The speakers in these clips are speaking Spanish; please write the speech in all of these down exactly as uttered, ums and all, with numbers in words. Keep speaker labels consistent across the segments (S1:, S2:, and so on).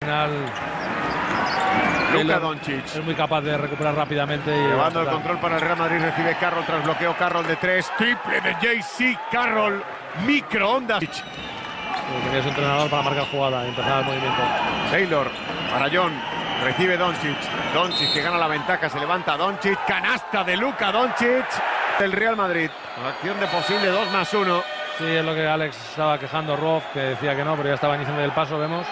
S1: Final,
S2: Luka Doncic
S1: es muy capaz de recuperar rápidamente. Y
S2: llevando el control para el Real Madrid, recibe Carroll tras bloqueo. Carroll de tres, triple de J C Carroll, microondas.
S1: Tenía su entrenador para marcar jugada y empezar el movimiento.
S2: Taylor para John, recibe Doncic. Doncic que gana la ventaja, se levanta Doncic, canasta de Luka Doncic del Real Madrid. Acción de posible dos más uno.
S1: Sí, es lo que Alex estaba quejando, Roth, que decía que no, pero ya estaba iniciando el paso, vemos.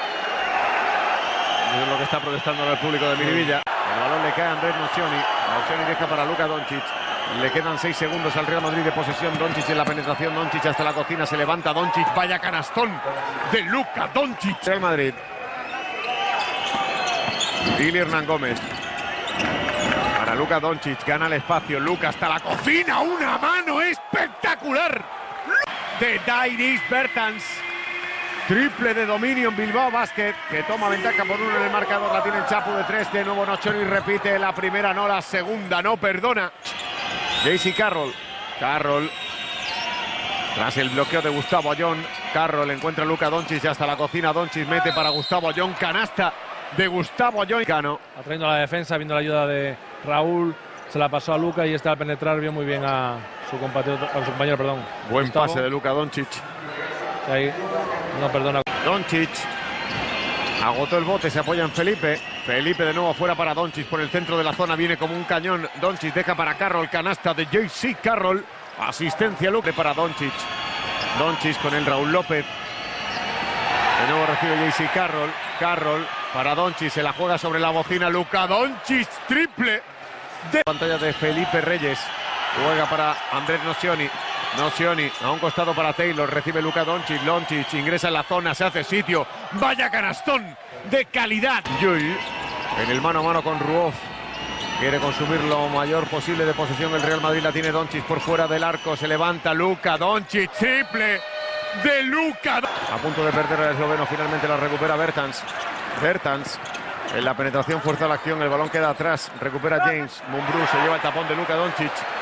S2: Es lo que está protestando el público de Miribilla. El balón le cae a Andrés Nocioni. Nocioni deja para Luka Doncic. Le quedan seis segundos al Real Madrid de posesión. Doncic en la penetración. Doncic hasta la cocina. Se levanta Doncic. Vaya canastón de Luka Doncic. Real Madrid. Billy Hernán Gómez. Para Luka Doncic. Gana el espacio. Luka hasta la cocina. Una mano espectacular de Dairis Bertans. Triple de dominio en Bilbao Basket, que toma ventaja por uno en el marcador. La tiene el Chapu de tres. De nuevo Nocioni repite la primera, no la segunda. No perdona. J C Carroll. Carroll. Tras el bloqueo de Gustavo Ayón. Carroll encuentra a Luka Doncic hasta la cocina. Doncic mete para Gustavo Ayón. Canasta de Gustavo Ayón.
S1: Atrayendo a la defensa, viendo la ayuda de Raúl. Se la pasó a Luka y este al penetrar vio muy bien a su compatriota, a su compañero, perdón.
S2: Buen
S1: Gustavo.
S2: pase de Luka Doncic.
S1: Ahí no perdona.
S2: Doncic agotó el bote, se apoya en Felipe. Felipe de nuevo fuera para Doncic por el centro de la zona, viene como un cañón. Doncic deja para Carroll, canasta de J C Carroll. Asistencia Luka para Doncic. Doncic con el Raúl López. De nuevo recibe J C Carroll. Carroll para Doncic, se la juega sobre la bocina. Luka Doncic, triple de pantalla de Felipe Reyes. Juega para Andrés Nocioni. Nocioni a un costado para Taylor, recibe Luka Doncic. Doncic ingresa en la zona, se hace sitio. Vaya canastón de calidad. Yul en el mano a mano con Ruoff. Quiere consumir lo mayor posible de posesión. El Real Madrid la tiene Doncic por fuera del arco. Se levanta Luka Doncic, triple de Luka. A punto de perder el esloveno, finalmente la recupera Bertans. Bertans en la penetración fuerza la acción, el balón queda atrás. Recupera James. Mumbrú se lleva el tapón de Luka Doncic.